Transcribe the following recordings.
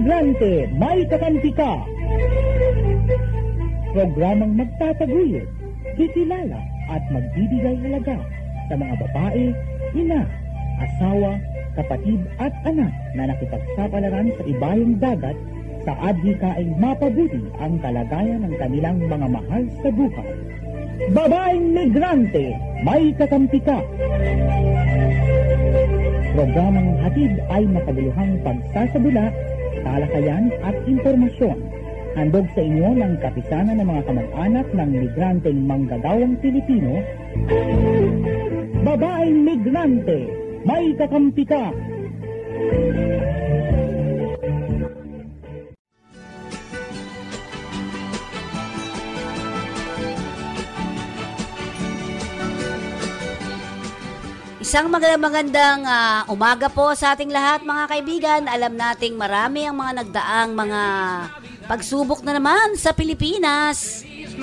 Migrante, may kakampi ka. Programang magtataguyod, kikilala at magbibigay halaga sa mga babae, ina, asawa, kapatid at anak na nakipagsapalaran sa ibayong dagat sa adhikaing mapabuti ang kalagayan ng kanilang mga mahal sa buhay. Babaeng migrante, may kakampi ka. Programang hatid ay makabuluhang pagsasabula, talakayan at impormasyon. Handog sa inyo ng kapisanan ng mga kamag-anak ng migranteng manggagawang Pilipino. Babaeng migrante, may kakampi ka. Isang magandang umaga po sa ating lahat mga kaibigan. Alam nating marami ang mga nagdaang mga pagsubok na naman sa Pilipinas.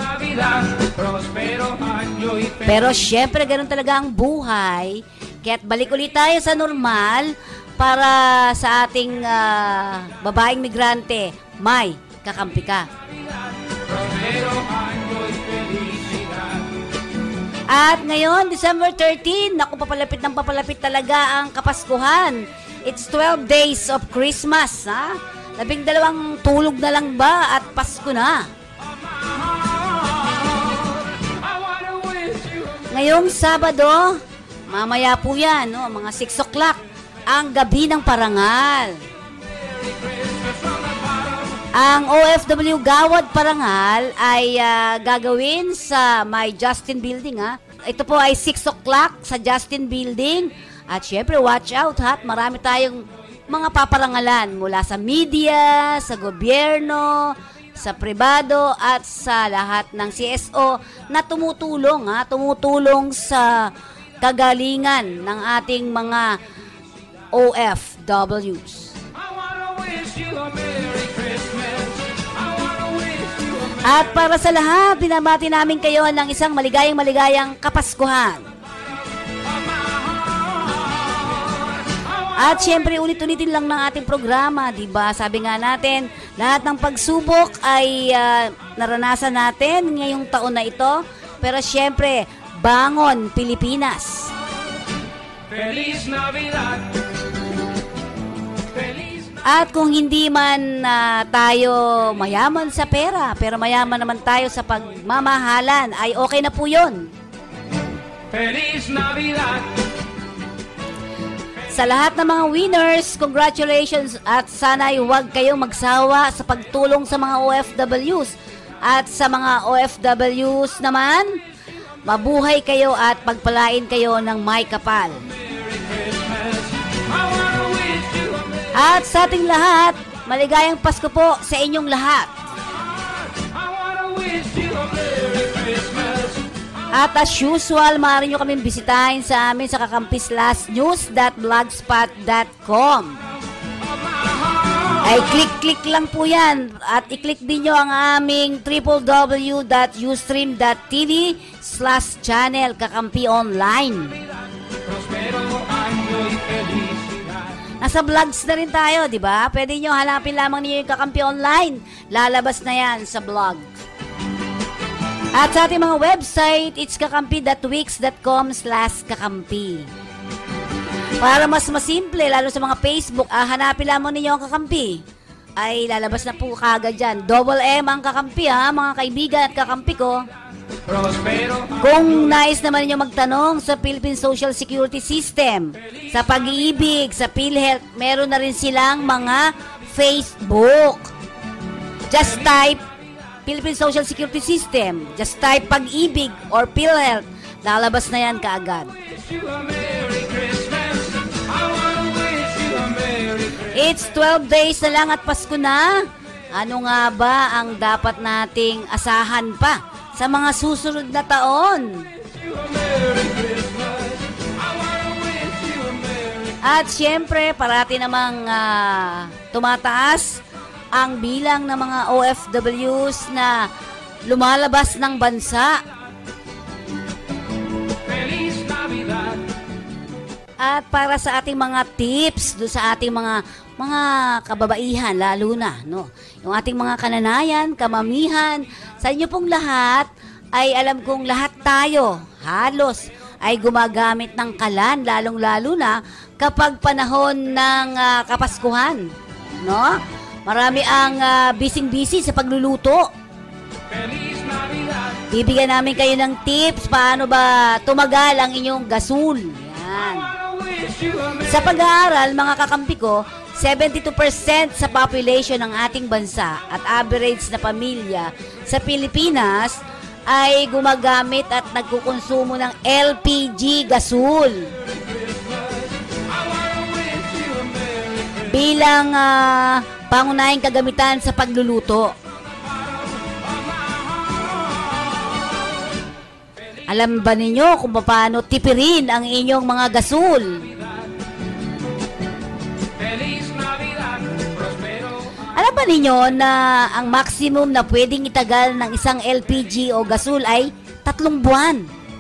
Pero syempre ganun talaga ang buhay. Kaya't balik ulit tayo sa normal para sa ating babaeng migrante. May kakampi ka. At ngayon, December 13, naku, papalapit ng papalapit talaga ang Kapaskuhan. It's 12 days of Christmas, ha? 12 tulog na lang ba at Pasko na? Ngayong Sabado, mamaya po yan, no? Mga 6 o'clock, ang gabi ng parangal. Ang OFW Gawad Parangal ay gagawin sa My Justin Building, ha? Ito po ay 6 o'clock sa Justin Building. At syempre, watch out, ha? Marami tayong mga paparangalan mula sa media, sa gobyerno, sa pribado, at sa lahat ng CSO na tumutulong, ha? Tumutulong sa kagalingan ng ating mga OFWs. At para sa lahat, binabati namin kayo ng isang maligayang Kapaskuhan. At syempre, ulit-ulitin lang ng ating programa, diba? Sabi nga natin, lahat ng pagsubok ay naranasan natin ngayong taon na ito. Pero syempre, bangon Pilipinas! Feliz Navidad! At kung hindi man tayo mayaman sa pera, pero mayaman naman tayo sa pagmamahalan, ay okay na po yun. Feliz Navidad! Sa lahat ng mga winners, congratulations at sana'y huwag kayong magsawa sa pagtulong sa mga OFWs. At sa mga OFWs naman, mabuhay kayo at pagpalain kayo ng may kapal. At sa ating lahat, maligayang Pasko po sa inyong lahat. At as usual, maaari nyo kaming bisitahin sa amin sa kakampislastnews.blogspot.com. Ay click lang po yan. At i-click din nyo ang aming www.ustream.tv/channel Kakampi Online. Nasa vlogs na rin tayo, di ba? Pwede nyo hanapin lamang niyo yung Kakampi Online. Lalabas na yan sa blog. At sa ating mga website, it's kakampi.wix.com/kakampi. Para mas masimple, lalo sa mga Facebook, hanapin lamang niyo ang Kakampi. Ay lalabas na po kagad dyan. Double M ang Kakampi, ha, mga kaibigan at kakampi ko. Kung nais naman niyo magtanong sa Philippine Social Security System, sa pag-iibig, sa PhilHealth, meron na rin silang mga Facebook. Just type Philippine Social Security System, just type pag-ibig or PhilHealth, lalabas na yan kaagad. It's 12 days na lang at Pasko na. Ano nga ba ang dapat nating asahan pa sa mga susunod na taon? At syempre, parati namang tumataas ang bilang ng mga OFWs na lumalabas ng bansa. At para sa ating mga tips do sa ating mga mga kababaihan lalo na, no? Yung ating mga kananayan, kamamihan, sa inyo pong lahat ay alam kong lahat tayo halos ay gumagamit ng kalan, lalong-lalo na kapag panahon ng Kapaskuhan, no? Marami ang busy-busy sa pagluluto. Bibigyan namin kayo ng tips paano ba tumagal ang inyong gasol. Yan. Sa pag-aaral, mga kakampi ko, 72% sa population ng ating bansa at average na pamilya sa Pilipinas ay gumagamit at nagkukonsumo ng LPG gasol. Bilang pangunahing kagamitan sa pagluluto. Alam ba ninyo kung paano tipirin ang inyong mga gasol? Alam ba ninyo na ang maximum na pwedeng itagal ng isang LPG o gasol ay 3 buwan?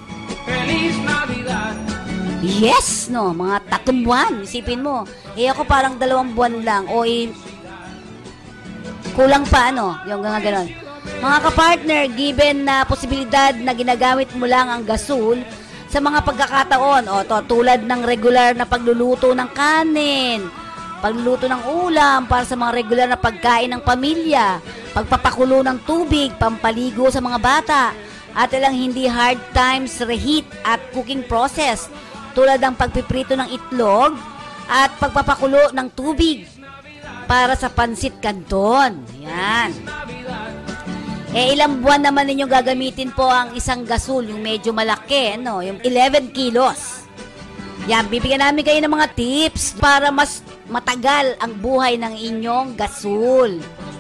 Yes, no, mga 3 buwan. Isipin mo, ako parang 2 buwan lang o kulang pa, ano, yung gano'n. Mga kapartner, given na posibilidad na ginagamit mo lang ang gasol sa mga pagkakataon, tulad ng regular na pagluluto ng kanin, pagluluto ng ulam para sa mga regular na pagkain ng pamilya, pagpapakulo ng tubig, pampaligo sa mga bata, at ilang hindi hard times reheat at cooking process tulad ng pagpiprito ng itlog at pagpapakulo ng tubig para sa pansit canton. Yan. Ilang buwan naman ninyong gagamitin po ang isang gasol, yung medyo malaki, no? Yung 11 kilos. Yan, bibigyan namin kayo ng mga tips para mas matagal ang buhay ng inyong gasol.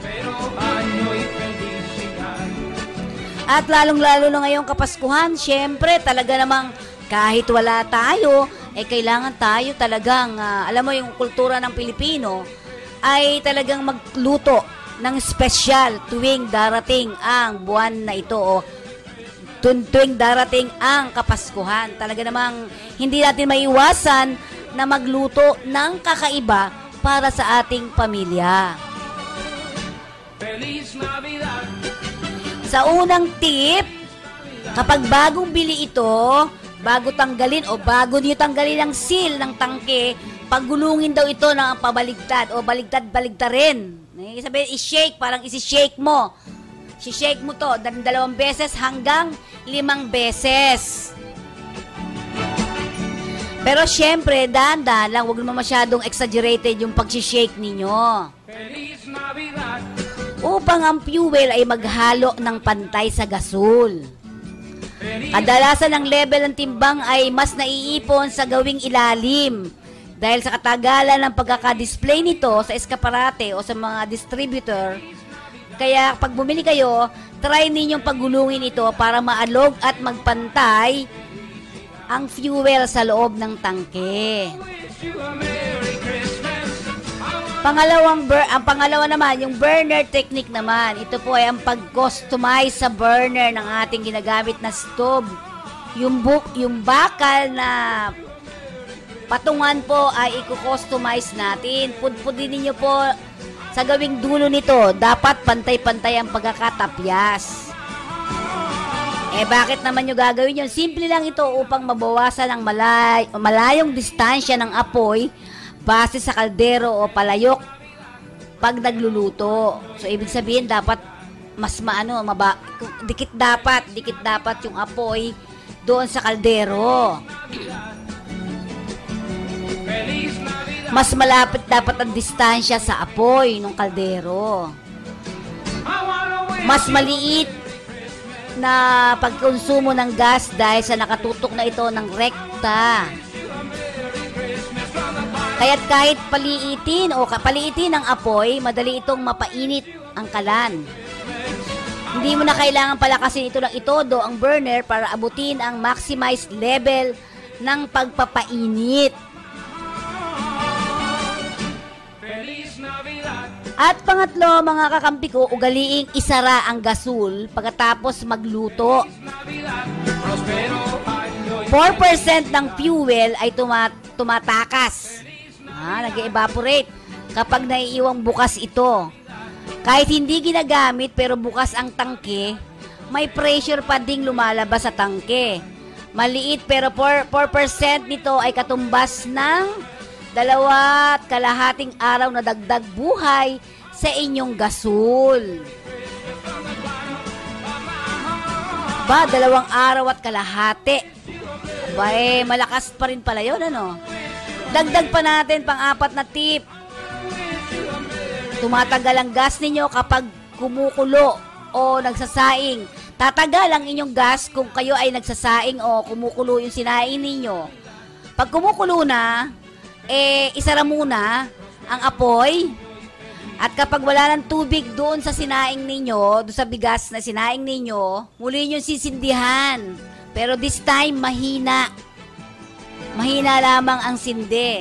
At lalong-lalo na ngayong Kapaskuhan, syempre talaga namang kahit wala tayo, kailangan tayo talagang, alam mo yung kultura ng Pilipino, ay talagang magluto ng espesyal tuwing darating ang buwan na ito o tuwing darating ang Kapaskuhan. Talaga namang hindi natin maiwasan na magluto ng kakaiba para sa ating pamilya. Sa unang tip, kapag bagong bili ito, bago tanggalin o bago niyo tanggalin ang seal ng tangke, paggulungin daw ito ng pabaligtad o baligtad-baligtarin. Sabihin, i-shake, parang isi-shake mo. Si-shake mo to 2 beses hanggang 5 beses. Pero syempre, dahan-dahan lang, huwag naman masyadong exaggerated yung pag-shake ninyo. Upang ang fuel ay maghalo ng pantay sa gasol. Kadalasan ang level ng timbang ay mas naiipon sa gawing ilalim. Dahil sa katagalan ng pagkaka-display nito sa eskaparate o sa mga distributor, kaya pag bumili kayo, try ninyong paggulungin ito para maalog at magpantay ang fuel sa loob ng tangke. Ang pangalawa naman, yung burner technique naman. Ito po ay ang pag-customize sa burner ng ating ginagamit na stove. Yung bakal na patungan po ay i-customize natin. Pudpudin niyo po sa gawing dulo nito. Dapat pantay-pantay ang pagkakatapyas. Bakit naman nyo gagawin yun? Simple lang ito upang mabawasan ang malayong distansya ng apoy base sa kaldero o palayok pag nagluluto. So, ibig sabihin, dapat mas dikit dapat yung apoy doon sa kaldero. Mas malapit dapat ang distansya sa apoy ng kaldero. Mas maliit na pagkonsumo ng gas dahil sa nakatutok na ito ng rekta. Kaya't kahit paliitin ang apoy, madali itong mapainit ang kalan. Hindi mo na kailangan palakasin ito ng itodo ang burner para abutin ang maximized level ng pagpapainit. At pangatlo, mga kakampi ko, ugaliing isara ang gasol pagkatapos magluto. 4% ng fuel ay tumatakas. Nag-evaporate. kapag naiiwang bukas ito. Kahit hindi ginagamit pero bukas ang tangke, may pressure pa ding lumalabas sa tangke. Maliit pero 4% nito ay katumbas ng 2.5 araw na dagdag buhay sa inyong gasol. Ba, 2 araw at kalahati. Ba, malakas pa rin pala yun, ano? Dagdag pa natin pang-4 na tip. Tumatagal ang gas ninyo kapag kumukulo o nagsasaing. Tatagal ang inyong gas kung kayo ay nagsasaing o kumukulo yung sinaing ninyo. Pag kumukulo na, isara muna ang apoy. At kapag wala ng tubig doon sa sinaing ninyo, doon sa bigas na sinaing ninyo, muli nyo sisindihan. Pero this time, mahina. Mahina lamang ang sindi.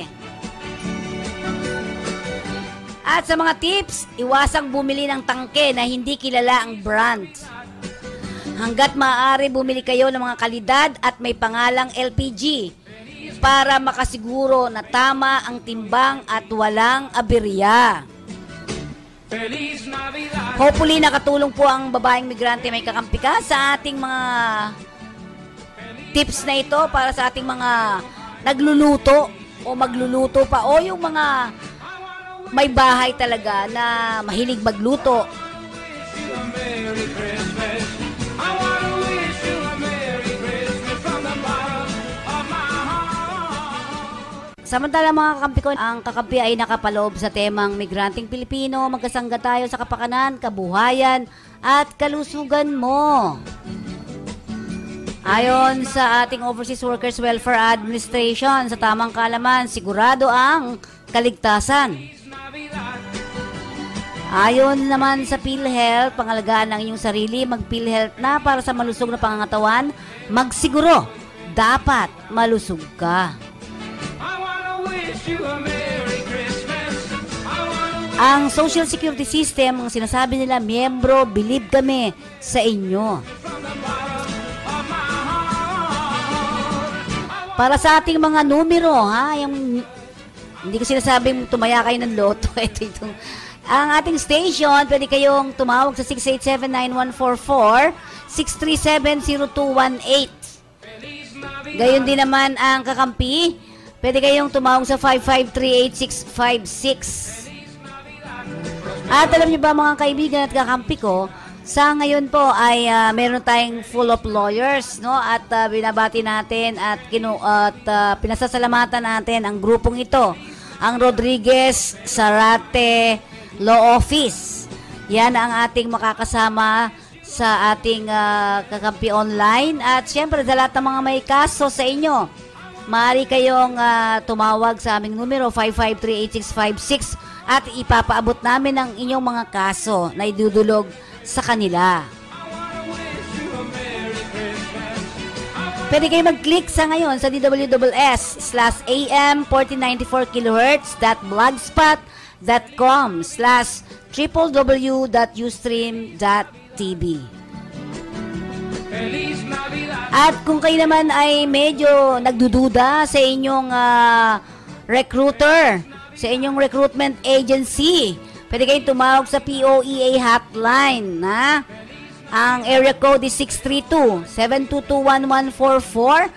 At sa mga tips, iwasang bumili ng tangke na hindi kilala ang brand. Hanggat maaari bumili kayo ng mga kalidad at may pangalang LPG para makasiguro na tama ang timbang at walang aberya. Hopefully nakatulong po ang babaeng migrante may kakampi ka sa ating mga tips na ito para sa ating mga nagluluto o magluluto pa o yung mga may bahay talaga na mahilig magluto. Samantala mga kakampi ko, ang kakampi ay nakapaloob sa temang Migranteng Pilipino, magkasangga tayo sa kapakanan, kabuhayan at kalusugan mo. Ayon sa ating Overseas Workers Welfare Administration, sa tamang kaalaman, sigurado ang kaligtasan. Ayon naman sa PhilHealth, pangalagaan ng inyong sarili, mag-PhilHealth na para sa malusog na pangangatawan, magsiguro, dapat malusog ka. Ang Social Security System, ang sinasabi nila, miyembro, believe kami sa inyo. Para sa ating mga numero, yung, hindi ko sinasabing tumaya kayo ng loto. Ang ating station, pwede kayong tumawag sa 687-9144, 637-0218. Gayon din naman ang kakampi, pwede kayong tumawag sa 553-8656. At alam niyo ba mga kaibigan at kakampi ko, sa ngayon po ay meron tayong full of lawyers, no? At binabati natin at pinasasalamatan natin ang grupong ito, ang Rodriguez Zarate Law Office. Yan ang ating makakasama sa ating kakampi online. At syempre sa lahat ng mga may kaso sa inyo, maaari kayong tumawag sa aming numero 553-8656 at ipapaabot namin ang inyong mga kaso na idudulog sa kanila. Pwede kayo mag-click sa ngayon sa dwws/am1494kHz.blogspot.com/www.ustream.tv. At kung kayo naman ay medyo nagdududa sa inyong recruiter, sa inyong recruitment agency, pwede kayong tumawag sa POEA hotline, na ang area code is 632-722-1144,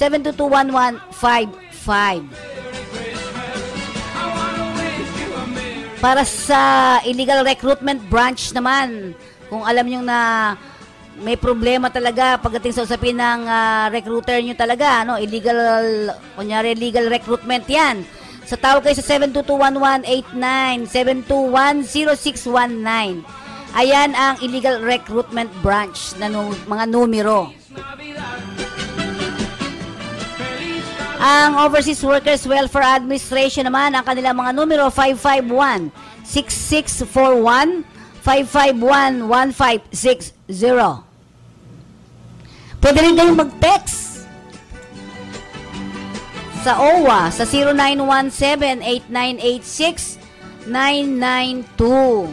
722-1155. Para sa illegal recruitment branch naman, kung alam nyo na may problema talaga pagdating sa usapin ng recruiter nyo talaga, no? Illegal recruitment yan. So tawag kayo sa 722-1189, 721-0619. Ayan ang illegal recruitment branch na mga numero. Ang Overseas Workers Welfare Administration naman, ang kanilang mga numero 551-6641, 551-1560. Pwede rin kayong mag-text sa OWA sa 0917-8986-992.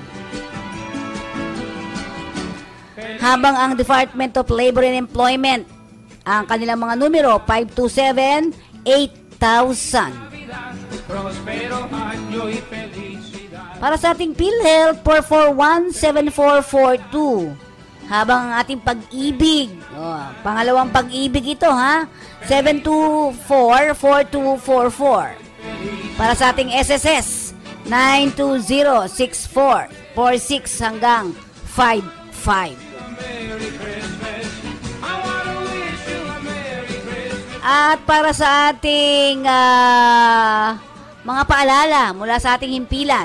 Habang ang Department of Labor and Employment, ang kanilang mga numero 527-8000. Para sa ating PhilHealth, 441-7442. Habang ang ating pag-ibig, pangalawang pag-ibig ito ha, 724-4244. Para sa ating SSS, 920-6446 hanggang 55. At para sa ating mga paalala mula sa ating himpilan.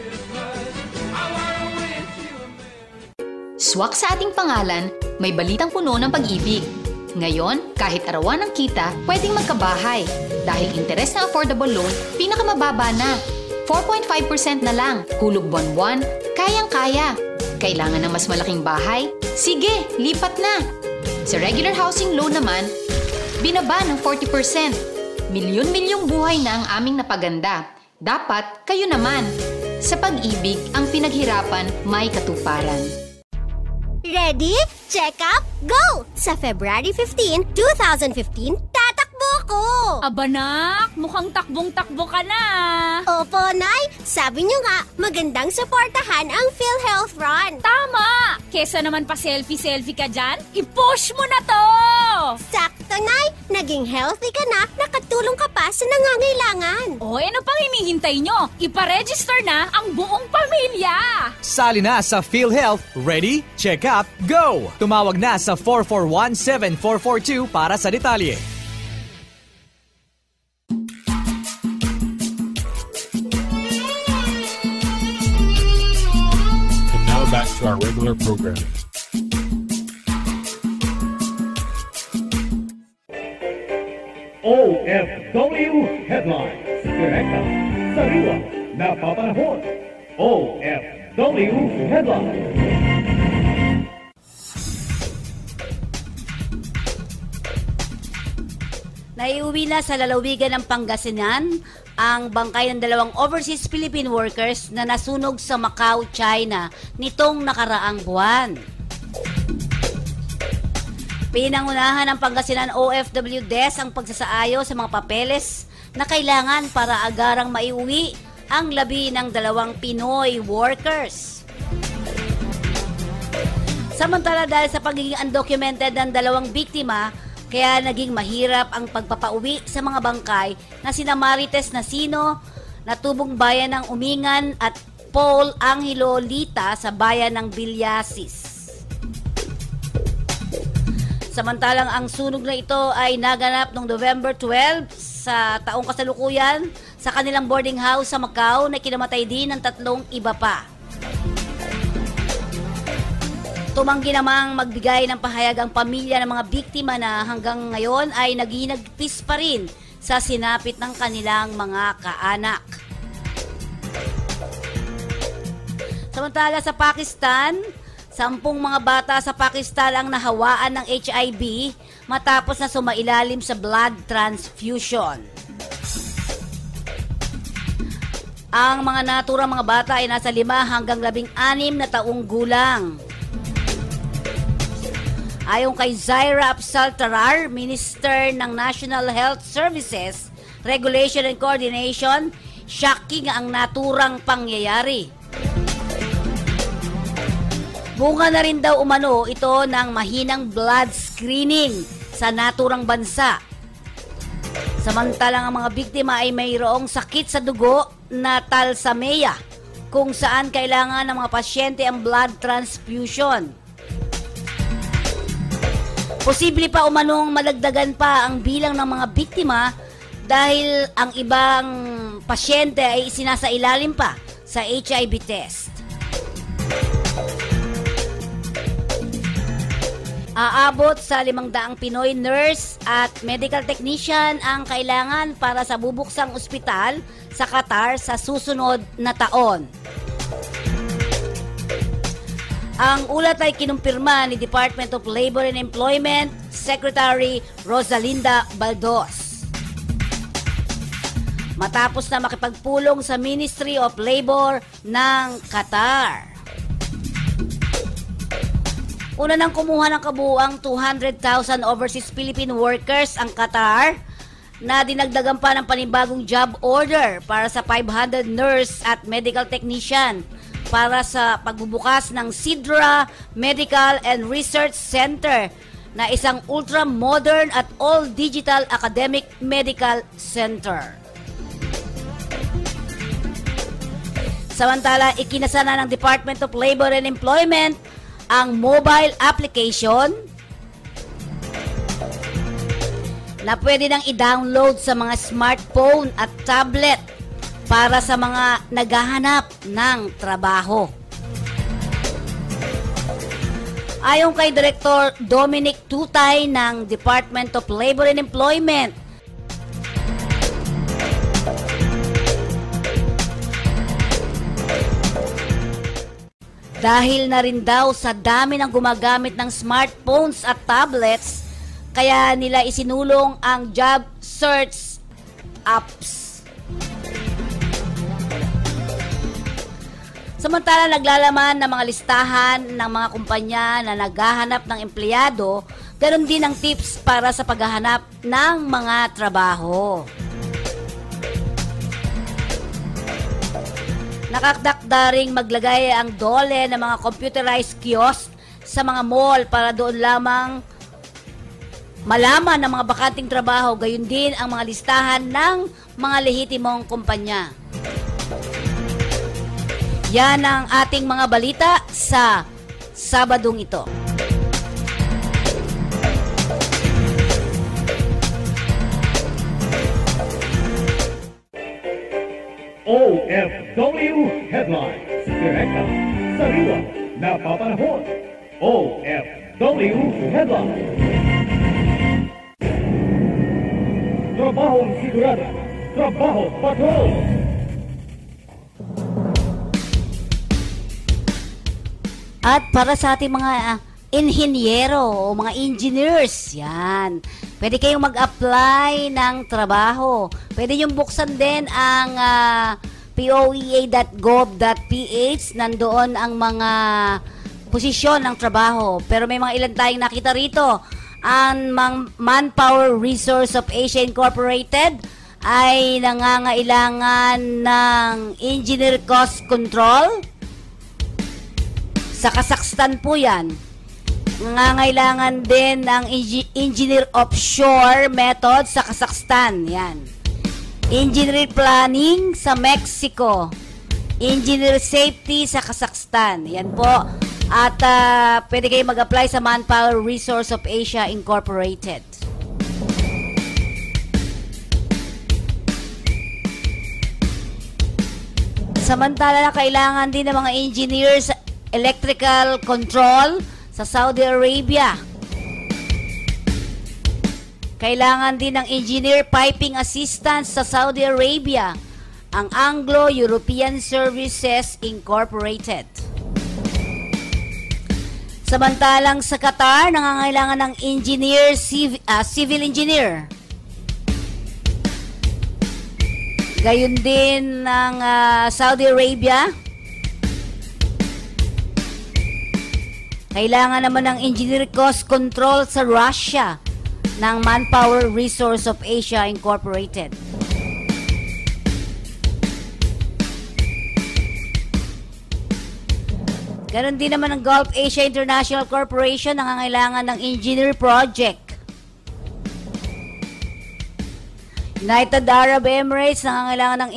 Swak sa ating pangalan, may balitang puno ng pag-ibig. Ngayon, kahit arawan ng kita, pwedeng magkabahay. Dahil interes na affordable loan, pinakamababa na. 4.5% na lang, hulog buwan-buwan, kayang-kaya. Kailangan ng mas malaking bahay? Sige, lipat na! Sa regular housing loan naman, binaba ng 40%. Milyon-milyong buhay na ang aming napaganda. Dapat kayo naman. Sa pag-ibig, ang pinaghirapan may katuparan. Ready? Check up, go! Sa February 15, 2015, tatakbo ko! Aba nak, mukhang takbong-takbo ka na. Opo, Nay. Sabi niyo nga, magandang suportahan ang PhilHealth Run. Tama! Kesa naman pa selfie-selfie ka dyan, i-push mo na to! Sakto, Nay. Naging healthy ka na, nakatulong ka pa sa nangangailangan. O, ano pang hinihintay nyo? Iparegister na ang buong pamilya! Sali na sa PhilHealth. Ready? Check up, go! Tumawag na sa 441-7442 para sa detalye. And now back to our regular programming. OFW Headlines. Direkta, sariwa, napapanahon. OFW Headlines. Naiuwi na sa lalawigan ng Pangasinan ang bangkay ng dalawang overseas Philippine workers na nasunog sa Macau, China nitong nakaraang buwan. Pinangunahan ng Pangasinan OFW Desk ang pagsasaayos sa mga papeles na kailangan para agarang maiuwi ang labi ng dalawang Pinoy workers. Samantala dahil sa pagiging undocumented ng dalawang biktima, kaya naging mahirap ang pagpapauwi sa mga bangkay na sina Marites Nasino na tubong bayan ng Umingan at Paul Angelo Lita sa bayan ng Villasis. Samantalang ang sunog na ito ay naganap noong November 12 sa taong kasalukuyan sa kanilang boarding house sa Macau na kinamatay din ng 3 iba pa. Tumanggi namang magbigay ng pahayag ang pamilya ng mga biktima na hanggang ngayon ay naghinagpis pa rin sa sinapit ng kanilang mga kaanak. Samantala sa Pakistan, 10 mga bata sa Pakistan ang nahawaan ng HIV matapos na sumailalim sa blood transfusion. Ang mga naturang mga bata ay nasa 5 hanggang 16 na taong gulang. Ayon kay Zaira Afzal Tarar, Minister ng National Health Services, Regulation and Coordination, shocking ang naturang pangyayari. Bunga na rin daw umano ito ng mahinang blood screening sa naturang bansa. Samantalang ang mga biktima ay mayroong sakit sa dugo na thalassemia kung saan kailangan ng mga pasyente ang blood transfusion. Posible pa umanong malagdagan pa ang bilang ng mga biktima dahil ang ibang pasyente ay isinasailalim pa sa HIV test. Aabot sa 500 Pinoy nurse at medical technician ang kailangan para sa bubuksang ospital sa Qatar sa susunod na taon. Ang ulat ay kinumpirma ni Department of Labor and Employment Secretary Rosalinda Baldos. Matapos na makipagpulong sa Ministry of Labor ng Qatar. Una nang kumuha ng kabuuang 200,000 overseas Philippine workers ang Qatar na dinagdagan pa ng panibagong job order para sa 500 nurse at medical technician para sa pagbubukas ng Sidra Medical and Research Center na isang ultra-modern at all-digital academic medical center. Samantala, ikinasa na ng Department of Labor and Employment ang mobile application na pwede nang i-download sa mga smartphone at tablet para sa mga naghahanap ng trabaho. Ayon kay Director Dominic Tutay ng Department of Labor and Employment, dahil na rin daw sa dami ng gumagamit ng smartphones at tablets, kaya nila isinulong ang job search apps. Samantala, naglalaman ng mga listahan ng mga kumpanya na naghahanap ng empleyado, ganoon din ang tips para sa paghahanap ng mga trabaho. Nakakdakda ring maglagay ang DOLE ng mga computerized kiosk sa mga mall para doon lamang malaman ng mga bakanting trabaho, gayon din ang mga listahan ng mga lehitimong kumpanya. Yan ang ating mga balita sa Sabadong ito. OFW Headlines. Direkta, sariwa, napapanahon. OFW Headlines. Trabahong sigurado. Trabaho patrol. At para sa ating mga inhinyero o mga engineers, yan. Pwede kayong mag-apply ng trabaho. Pwede yung buksan din ang poea.gov.ph. Nandoon ang mga posisyon ng trabaho. Pero may mga ilan tayong nakita rito. Ang Manpower Resource of Asia Incorporated ay nangangailangan ng engineer cost control. Sa Kazakhstan po yan. Nangangailangan din ng engineer offshore method sa Kazakhstan. Yan. Engineer planning sa Mexico. Engineer safety sa Kazakhstan. Yan po. At pwede kayo mag-apply sa Manpower Resource of Asia Incorporated. Samantala, kailangan din ng mga engineers electrical control sa Saudi Arabia. Kailangan din ng engineer piping assistance sa Saudi Arabia, ang Anglo-European Services Incorporated. Samantalang sa Qatar, nangangailangan ng engineer, civil engineer. Gayon din ng Saudi Arabia. Kailangan naman ng engineer cost control sa Russia ng Manpower Resource of Asia Incorporated. Ganon din naman ng Gulf Asia International Corporation, nangangailangan ng engineer project. United Arab Emirates, nangangailangan ng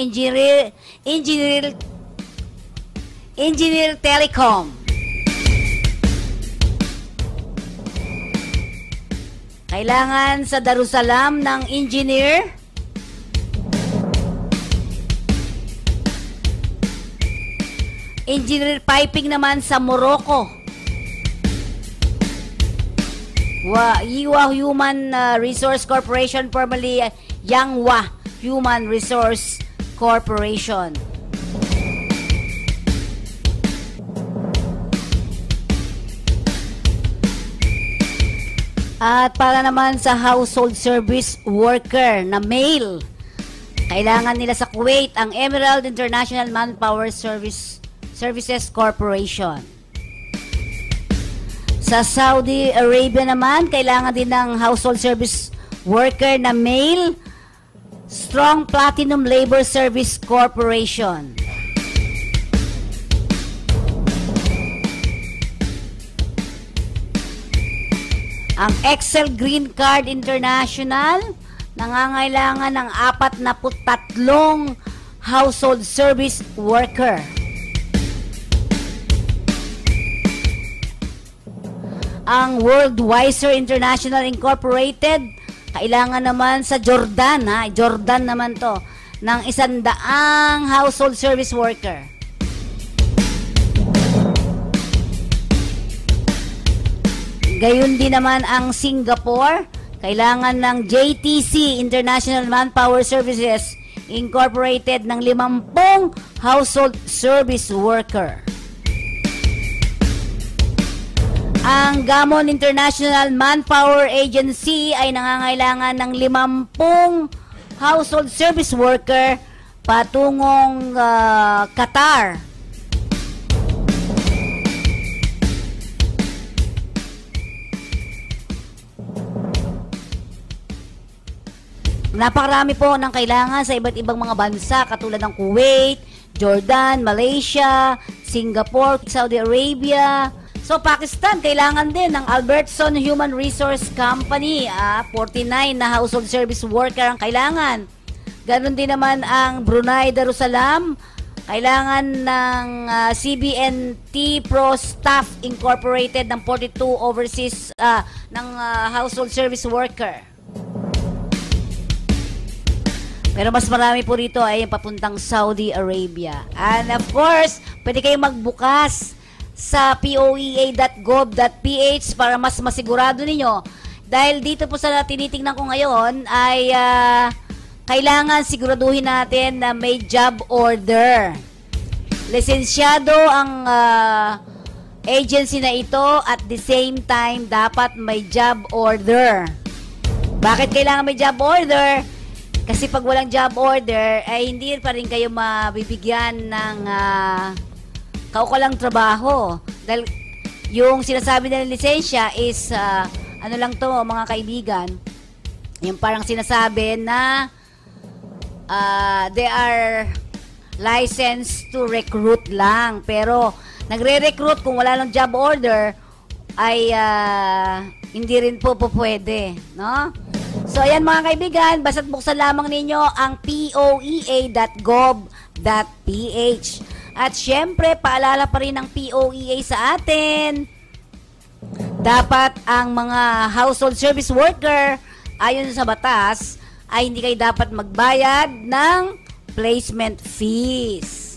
engineer telecom. Kailangan sa Darussalam ng engineer. Engineer piping naman sa Morocco. Yiwa Human Resource Corporation, formerly Yangwa Human Resource Corporation. At para naman sa household service worker na male, kailangan nila sa Kuwait ang Emerald International Manpower Services Corporation. Sa Saudi Arabia naman, kailangan din ng household service worker na male Strong Platinum Labor Service Corporation. Ang Excel Green Card International, nangangailangan ng 43 household service worker. Ang World Wiser International Incorporated, kailangan naman sa Jordan, Jordan naman to, ng 100 household service worker. Gayon din naman ang Singapore, kailangan ng JTC, International Manpower Services Incorporated, ng 50 household service worker. Ang Gammon International Manpower Agency ay nangangailangan ng 50 household service worker patungong Qatar. Napakarami po ng kailangan sa iba't ibang mga bansa katulad ng Kuwait, Jordan, Malaysia, Singapore, Saudi Arabia. So, Pakistan, kailangan din ng Albertson Human Resource Company. 49 na household service worker ang kailangan. Ganon din naman ang Brunei Darussalam. Kailangan ng CBNT Pro Staff Incorporated ng 42 overseas ng household service worker. Pero mas marami po rito ay yung papuntang Saudi Arabia. And of course, pwede kayong magbukas sa poea.gov.ph para mas masigurado ninyo. Dahil dito po sa tinitingnan ko ngayon ay kailangan siguraduhin natin na may job order. Lisensyado ang agency na ito, at the same time dapat may job order. Bakit kailangan may job order? Kasi pag walang job order, ay hindi pa rin kayo mabibigyan ng kaukulang trabaho. Dahil yung sinasabi ng lisensya is, ano lang to mga kaibigan, yung parang sinasabi na they are licensed to recruit lang. Pero nagre-recruit kung wala lang job order, ay hindi rin po pwede, no? So, ayan mga kaibigan, basta't buksan lamang ninyo ang poea.gov.ph. At syempre, paalala pa rin ng POEA sa atin, dapat ang mga household service worker, ayon sa batas, ay hindi kayo dapat magbayad ng placement fees.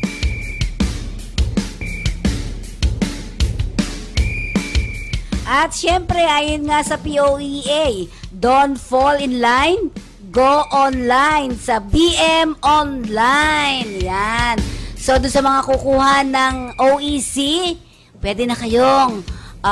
At syempre, ayon nga sa POEA, don't fall in line, go online sa BM Online. Yan. So, doon sa mga kukuha ng OEC, pwede na kayong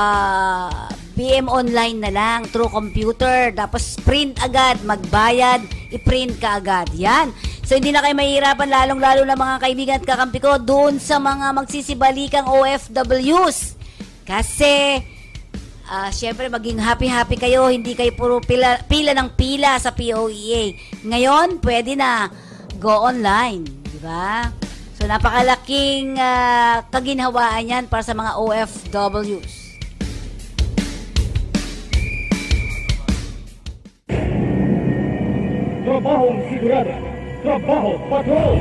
BM Online na lang through computer. Tapos, print agad, magbayad, i-print ka agad. Yan. So, hindi na kayo mahihirapan, lalong-lalo na mga kaibigan at kakampi ko, doon sa mga magsisibalikang OFWs. Kasi, syempre, maging happy-happy kayo. Hindi kayo puro pila ng pila sa POEA. Ngayon, pwede na go online. Diba? So, napakalaking kaginhawaan yan para sa mga OFWs. Trabahong sigurado. Trabaho patrol.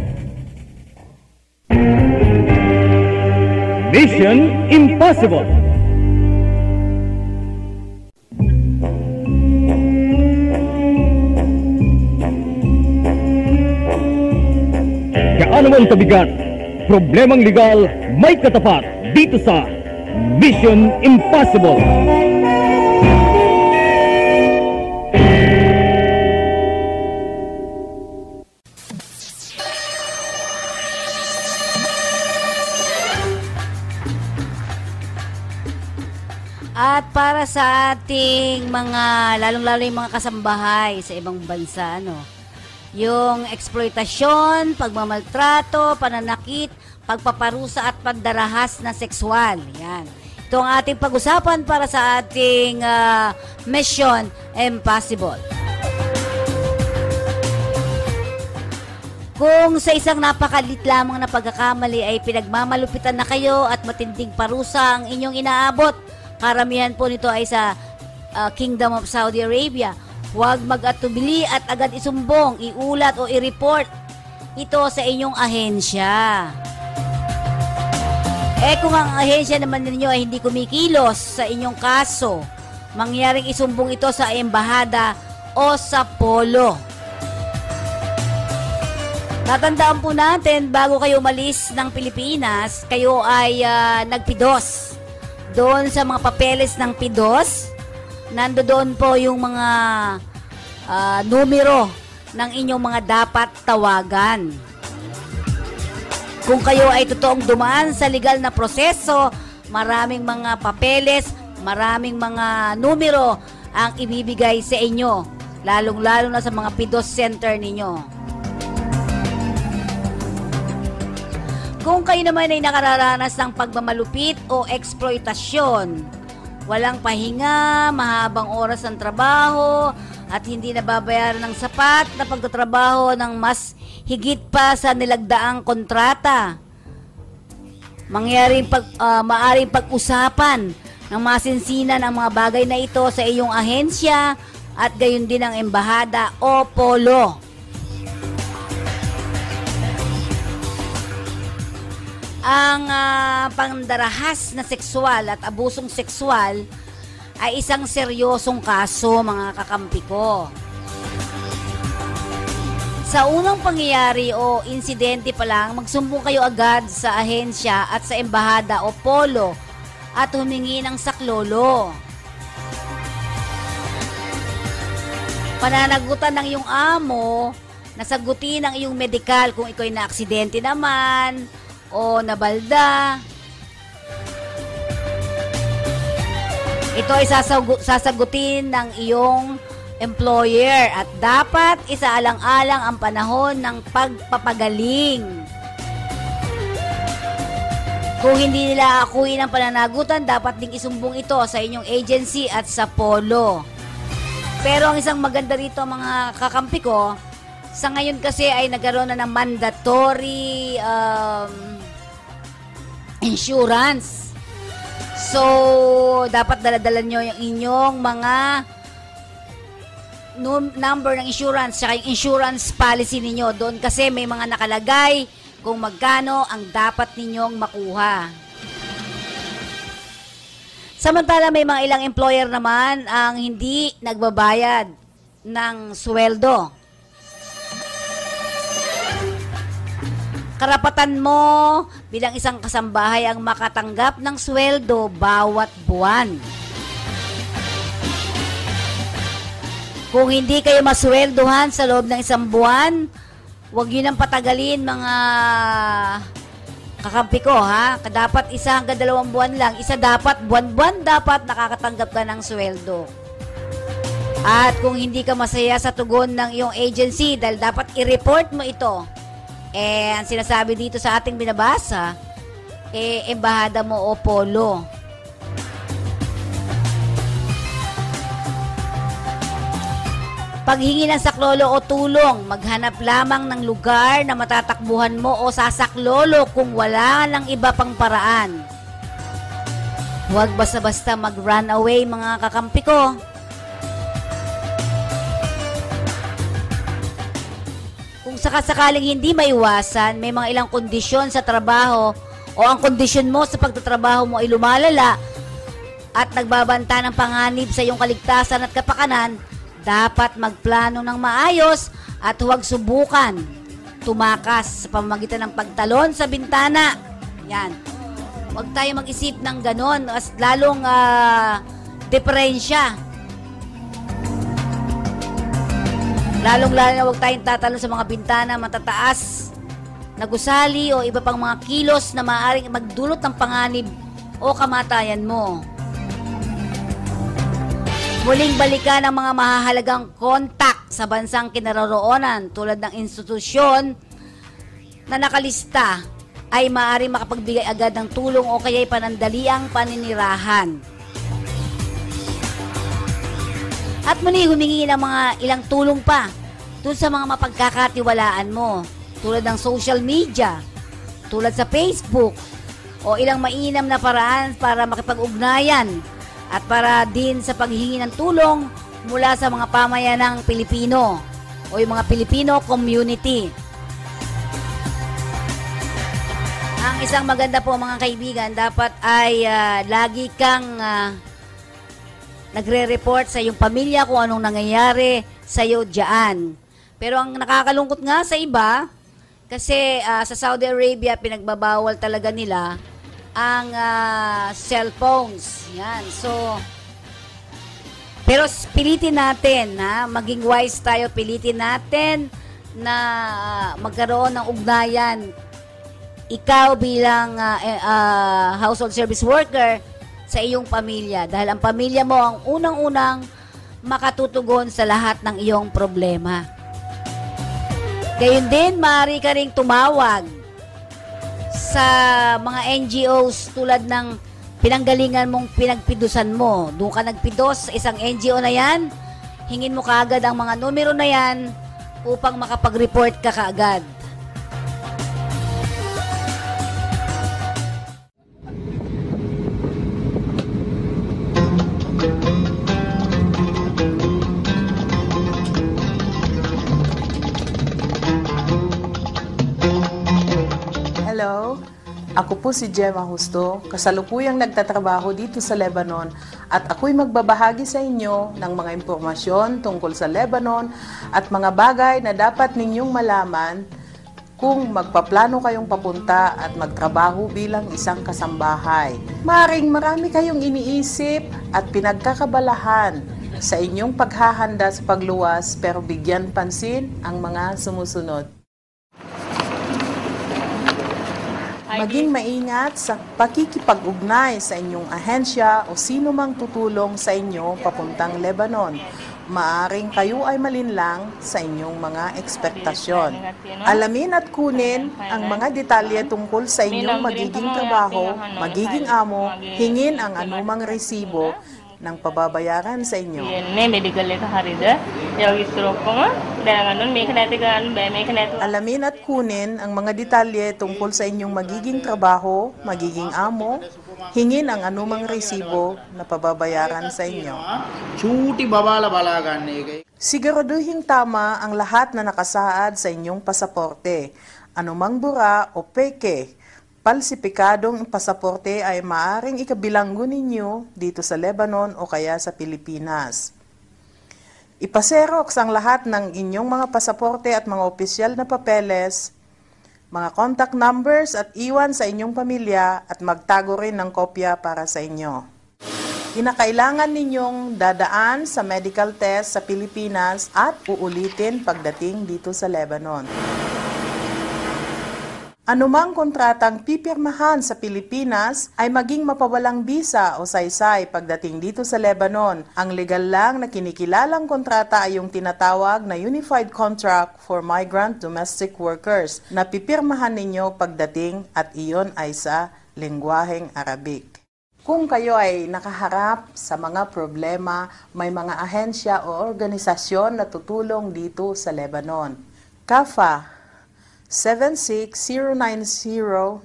Mission Impossible. Kaano man kabigat, problemang legal may katapat dito sa Mission Impossible. At para sa ating mga, lalong-lalo yung mga kasambahay sa ibang bansa, yung eksploitasyon, pagmamaltrato, pananakit, pagpaparusa at pandarahas na sexual. Yan. Ito ang ating pag-usapan para sa ating Mission Impossible. Kung sa isang napakalit lamang na pagkakamali ay pinagmamalupitan na kayo at matinding parusa ang inyong inaabot, karamihan po nito ay sa Kingdom of Saudi Arabia, huwag mag-atubili at agad isumbong, iulat o i-report ito sa inyong ahensya. Kung ang ahensya naman ninyo ay hindi kumikilos sa inyong kaso, mangyaring isumbong ito sa embahada o sa polo. Tatandaan po natin, bago kayo umalis ng Pilipinas, kayo ay nagpidos. Doon sa mga papeles ng pidos, nandoon po yung mga numero ng inyong mga dapat tawagan. Kung kayo ay totoong dumaan sa legal na proseso, maraming mga papeles, maraming mga numero ang ibibigay sa inyo, lalong-lalo na sa mga pidos center ninyo. Kung kayo naman ay nakararanas ng pagmamalupit o eksploitasyon, walang pahinga, mahabang oras ng trabaho, at hindi nababayaran ng sapat na pagtatrabaho ng mas higit pa sa nilagdaang kontrata, maaring pag-usapan ng masinsinan ang mga bagay na ito sa iyong ahensya at gayon din ang embahada o polo. Ang pandarahas na sexual at abusong sexual ay isang seryosong kaso, mga kakampi ko. Sa unang pangyayari o insidente pa lang, magsumbong kayo agad sa ahensya at sa embahada o polo at humingi ng saklolo. Pananagutan ng iyong amo, nasagutin ang iyong medikal kung ikaw ay na-aksidente naman o nabalda. Ito ay sasagutin ng iyong employer at dapat isaalang-alang ang panahon ng pagpapagaling. Kung hindi nila akuin ang pananagutan, dapat ding isumbong ito sa inyong agency at sa polo. Pero ang isang maganda rito, mga kakampi ko, sa ngayon kasi ay nagkaroon na ng mandatory insurance. So, dapat dala-dala nyo yung inyong mga number ng insurance saka yung insurance policy ninyo. Doon kasi may mga nakalagay kung magkano ang dapat ninyong makuha. Samantala, may mga ilang employer naman ang hindi nagbabayad ng sweldo. Karapatan mo bilang isang kasambahay ang makatanggap ng sweldo bawat buwan. Kung hindi kayo masweldohan sa loob ng isang buwan, huwag yun ang patagalin, mga kakampi ko, ha? Dapat 1 hanggang 2 buwan lang. Isa dapat, buwan-buwan dapat nakakatanggap ka ng sweldo. At kung hindi ka masaya sa tugon ng iyong agency, dahil dapat i-report mo ito, ang sinasabi dito sa ating binabasa, embahada mo o polo. Paghingi ng saklolo o tulong, maghanap lamang ng lugar na matatakbuhan mo o sasaklolo kung wala lang iba pang paraan. Huwag basta-basta mag-run away, mga kakampi ko. Kung sakasakaling hindi maiwasan, may mga ilang kondisyon sa trabaho o ang kondisyon mo sa pagtatrabaho mo ay lumalala at nagbabanta ng panganib sa iyong kaligtasan at kapakanan, dapat magplano ng maayos at huwag subukan tumakas sa pamamagitan ng pagtalon sa bintana. Yan. Huwag tayo mag-isip ng ganon, lalong diferensya. Lalong-lalo na huwag tayong tatalon sa mga bintana matataas na gusali o iba pang mga kilos na maaaring magdulot ng panganib o kamatayan mo. Muling balikan ang mga mahahalagang kontak sa bansang kinaroroonan tulad ng institusyon na nakalista ay maaaring makapagbigay agad ng tulong o kaya'y panandaliang paninirahan. At muli humingi ng mga ilang tulong pa doon sa mga mapagkakatiwalaan mo. tulad ng social media, tulad sa Facebook, o ilang mainam na paraan para makipag-ugnayan at para din sa paghingi ng tulong mula sa mga pamayanang Pilipino o yung mga Filipino community. Ang isang maganda po mga kaibigan, dapat ay lagi kang nagre-report sa iyong pamilya kung anong nangyayari sa iyo diyan. Pero ang nakakalungkot nga sa iba, kasi sa Saudi Arabia, pinagbabawal talaga nila ang cellphones. Yan. So, pero pilitin natin, maging wise tayo, pilitin natin na magkaroon ng ugnayan. Ikaw bilang household service worker sa iyong pamilya. Dahil ang pamilya mo ang unang-unang makatutugon sa lahat ng iyong problema. Gayun din, maaari ka ring tumawag sa mga NGOs tulad ng pinanggalingan mong pinagpidusan mo. Doon ka nagpidos sa isang NGO na yan, hingin mo kaagad ang mga numero na yan upang makapag-report ka kaagad. Hello, ako po si Gemma Justo, kasalukuyang nagtatrabaho dito sa Lebanon at ako'y magbabahagi sa inyo ng mga impormasyon tungkol sa Lebanon at mga bagay na dapat ninyong malaman kung magpaplano kayong papunta at magtrabaho bilang isang kasambahay. Maring marami kayong iniisip at pinagkakabalahan sa inyong paghahanda sa pagluwas, pero bigyan pansin ang mga sumusunod. Maging maingat sa pakikipag-ugnay sa inyong ahensya o sino mang tutulong sa inyo papuntang Lebanon. Maaring kayo ay malinlang sa inyong mga ekspektasyon. Alamin at kunin ang mga detalye tungkol sa inyong magiging trabaho, magiging amo, hingin ang anumang resibo ng pababayaran sa inyo. Alamin at kunin ang mga detalye tungkol sa inyong magiging trabaho, magiging amo, hingin ang anumang resibo na pababayaran sa inyo. Siguraduhin tama ang lahat na nakasaad sa inyong pasaporte. Anumang bura o peke, palsipikadong pasaporte ay maaring ikabilanggo ninyo dito sa Lebanon o kaya sa Pilipinas. Ipaserox ang lahat ng inyong mga pasaporte at mga opisyal na papeles, mga contact numbers at iwan sa inyong pamilya at magtago rin ng kopya para sa inyo. Kinakailangan ninyong dadaan sa medical test sa Pilipinas at uulitin pagdating dito sa Lebanon. Anumang kontratang pipirmahan sa Pilipinas ay maging mapawalang bisa o saysay pagdating dito sa Lebanon. Ang legal lang na kinikilalang kontrata ay yung tinatawag na Unified Contract for Migrant Domestic Workers na pipirmahan ninyo pagdating at iyon ay sa lengguaheng Arabic. Kung kayo ay nakaharap sa mga problema, may mga ahensya o organisasyon na tutulong dito sa Lebanon. CAFA 76090-910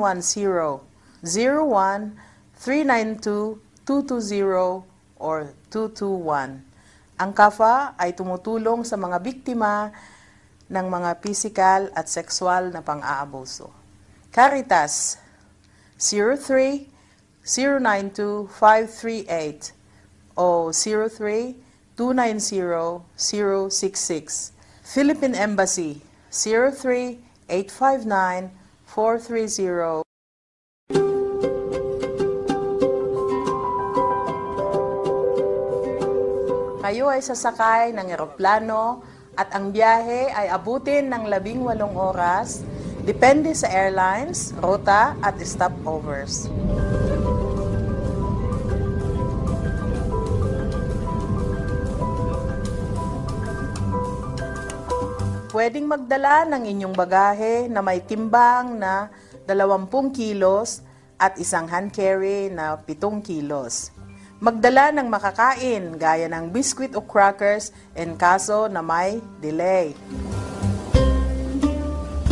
01-392-220 or 221. Ang CAFA ay tumutulong sa mga biktima ng mga pisikal at sexual na pang-aabuso. Caritas 03-092-538 o 03-290-066. Philippine Embassy 03-859-430. Kayo ay sasakay ng eroplano at ang biyahe ay abutin ng 18 oras, depende sa airlines, ruta at stopovers. Pwedeng magdala ng inyong bagahe na may timbang na 20 kilos at isang hand carry na 7 kilos. Magdala ng makakain gaya ng biskwit o crackers in kaso na may delay.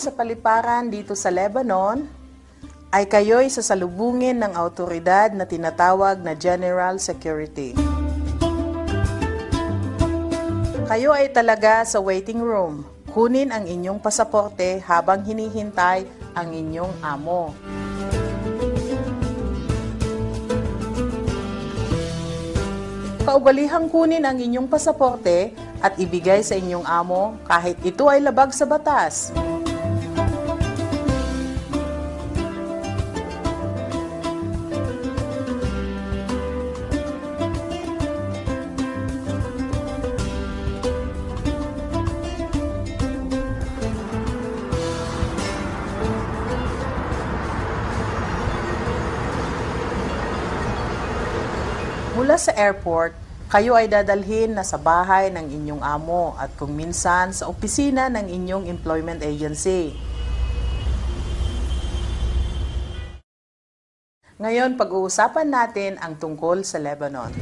sa paliparan dito sa Lebanon, ay kayo'y sasalubungin ng autoridad na tinatawag na General Security. Kayo ay talaga sa waiting room. Kunin ang inyong pasaporte habang hinihintay ang inyong amo. Kaugalihang kunin ang inyong pasaporte at ibigay sa inyong amo kahit ito ay labag sa batas. Mula sa airport, kayo ay dadalhin na sa bahay ng inyong amo at kung minsan sa opisina ng inyong employment agency. Ngayon, pag-uusapan natin ang tungkol sa Lebanon.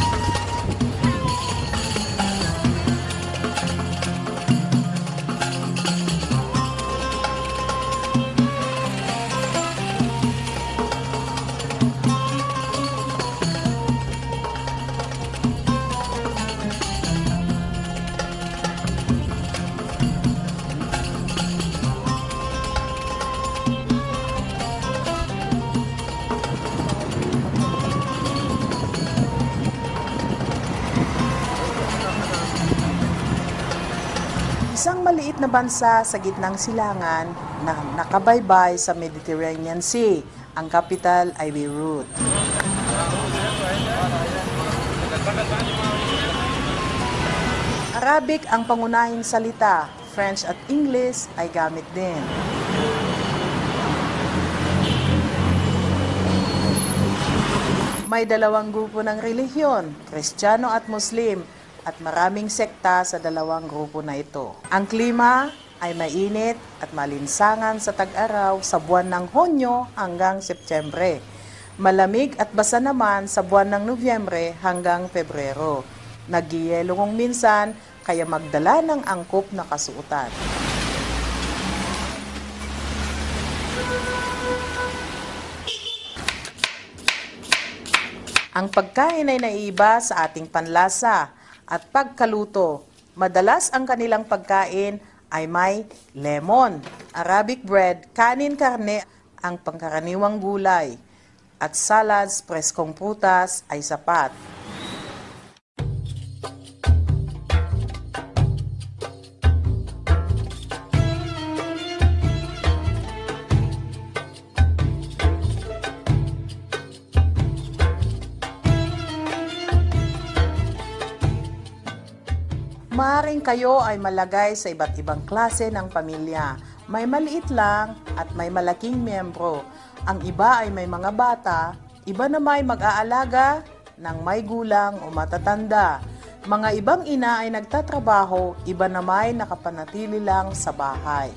Isang maliit na bansa sa gitnang silangan na nakabaybay sa Mediterranean Sea. Ang capital ay Beirut. Arabic ang pangunahing salita. French at English ay gamit din. May dalawang grupo ng relihiyon, Kristiyano at Muslim, at maraming sekta sa dalawang grupo na ito. Ang klima ay mainit at malinsangan sa tag-araw sa buwan ng Hunyo hanggang Setyembre. Malamig at basa naman sa buwan ng Nobyembre hanggang Pebrero. Nagyayelo kung minsan, kaya magdala ng angkop na kasuotan. Ang pagkain ay naiiba sa ating panlasa at pagkaluto. Madalas ang kanilang pagkain ay may lemon, Arabic bread, kanin, karne, ang pangkaraniwang gulay, at salads, preskong prutas ay sapat. Maaaring kayo ay malagay sa iba't ibang klase ng pamilya. May maliit lang at may malaking miyembro. Ang iba ay may mga bata, iba na may mag-aalaga ng may gulang o matatanda. Mga ibang ina ay nagtatrabaho, iba na may nakapanatili lang sa bahay.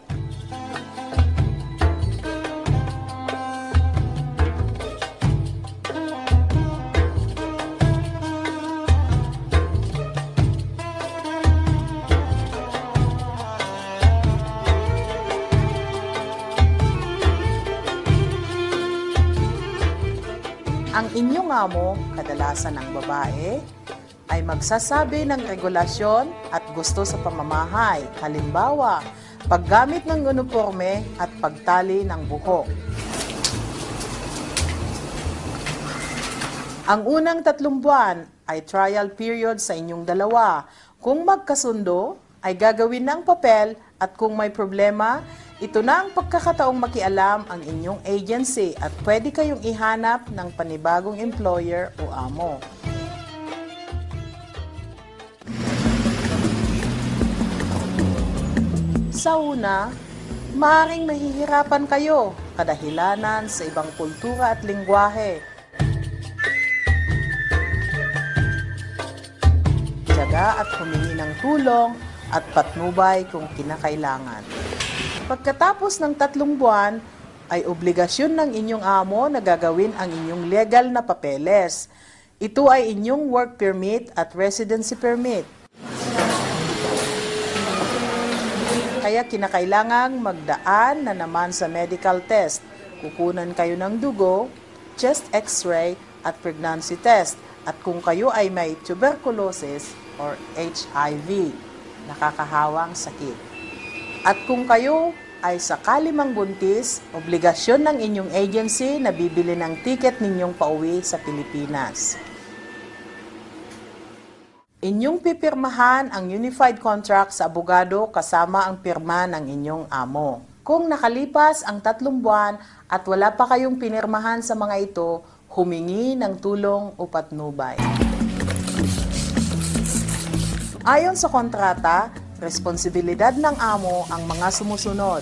Ang inyong amo, kadalasan ng babae, ay magsasabi ng regulasyon at gusto sa pamamahay. Halimbawa, paggamit ng uniforme at pagtali ng buhok. Ang unang 3 buwan ay trial period sa inyong dalawa. Kung magkasundo, ay gagawin ng papel at kung may problema, ito na ang pagkakataong makialam ang inyong agency at pwede kayong ihanap ng panibagong employer o amo. Sa una, maaaring mahihirapan kayo kadahilanan sa ibang kultura at lingwahe. Tiyaga at humingi ng tulong at patnubay kung kinakailangan. Pagkatapos ng 3 buwan, ay obligasyon ng inyong amo na gagawin ang inyong legal na papeles. Ito ay inyong work permit at residency permit. Kaya kinakailangang magdaan na naman sa medical test. Kukunan kayo ng dugo, chest x-ray at pregnancy test. At kung kayo ay may tuberculosis or HIV, nakakahawang sakit. At kung kayo ay sakali mang buntis, obligasyon ng inyong agency na bibili ng ticket ninyong pauwi sa Pilipinas. Inyong pipirmahan ang unified contract sa abogado kasama ang pirma ng inyong amo. Kung nakalipas ang 3 buwan at wala pa kayong pinirmahan sa mga ito, humingi ng tulong o patnubay. Ayon sa kontrata, responsibilidad ng amo ang mga sumusunod.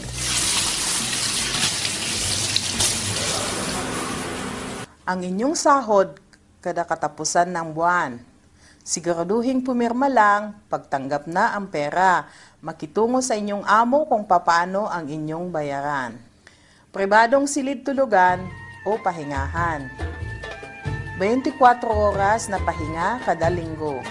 Ang inyong sahod kada katapusan ng buwan. Siguraduhing pumirma lang pagtanggap na ang pera. Makitungo sa inyong amo kung papaano ang inyong bayaran. Pribadong silid tulugan o pahingahan. 24 oras na pahinga kada linggo.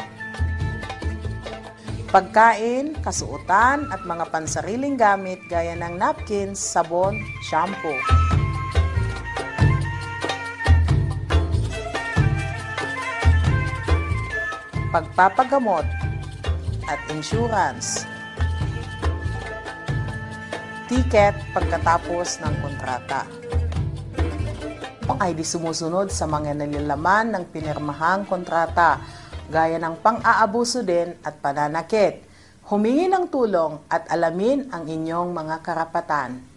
Pagkain, kasuotan at mga pansariling gamit gaya ng napkins, sabon, shampoo. Pagpapagamot at insurance. Ticket pagkatapos ng kontrata. Ay di sumusunod sa mga nilalaman ng pinirmahang kontrata, gaya ng pang-aabuso din at pananakit. Humingi ng tulong at alamin ang inyong mga karapatan.